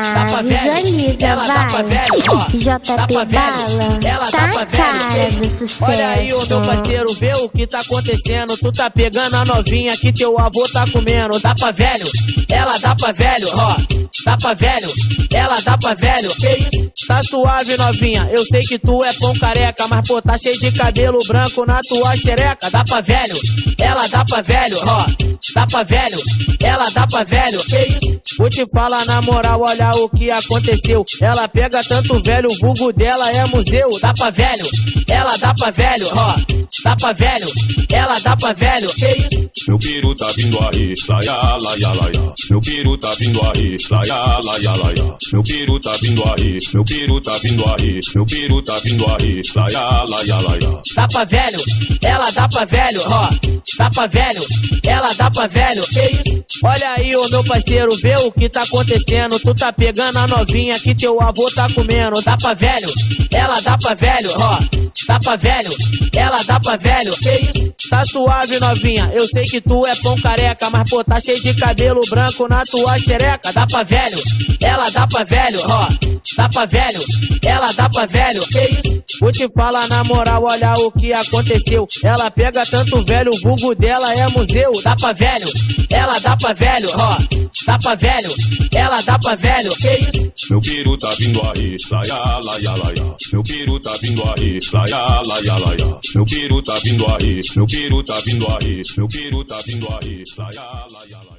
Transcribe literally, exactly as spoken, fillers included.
Ah, visualiza, ela dá pra vai. velho, ó. J Dá P pra velho, Bala, ela tá dá pra a velho. cara do sucesso. Olha aí, ô meu parceiro, vê o que tá acontecendo. Tu tá pegando a novinha que teu avô tá comendo. Dá pra velho, ela dá pra velho, ó. Dá pra velho, ela dá pra velho. Que isso? Tá suave, novinha. Eu sei que tu é pão careca, mas pô, tá cheio de cabelo branco na tua xereca. Dá pra velho, ela dá pra velho, ó. Dá pra velho, ela dá pra velho. Que isso? Vou te falar na moral, olha o que aconteceu. Ela pega tanto velho, o vulgo dela é museu. Dá pra velho, ela dá pra velho, ó. Dá pra velho, ela dá pra velho. Que isso? Meu piru tá vindo aí, laia, laia, laia. Meu piru tá vindo aí, laia, laia, laia. Meu piru tá vindo aí, meu piru tá vindo aí. Meu piru tá vindo aí, laia, laia, laia. Dá pra velho, ela dá pra velho, ó. Dá pra velho, ela dá pra velho. Que isso? Olha aí, ô meu parceiro, vê o que tá acontecendo. Tu tá pegando a novinha que teu avô tá comendo. Dá pra velho, ela dá pra velho, ó. Dá pra velho, ela dá pra velho. Que isso? Tá suave, novinha. Eu sei que tu é pão careca, mas pô, tá cheio de cabelo branco na tua xereca. Dá pra velho, ela dá pra velho, ó. Dá pra velho, ela dá pra velho. Que isso? Vou te falar na moral, olha o que aconteceu. Ela pega tanto velho, o vulgo dela é museu. Dá pra velho, ela dá pra velho, ó. Dá pra velho, ela dá pra velho. Que isso? Meu piru tá vindo aí, laia, laia, laia. Meu piru tá vindo aí, laia, laia, laia. Meu piru tá vindo aí, meu piru tá vindo aí. Meu piru tá vindo aí, laia, laia, laia.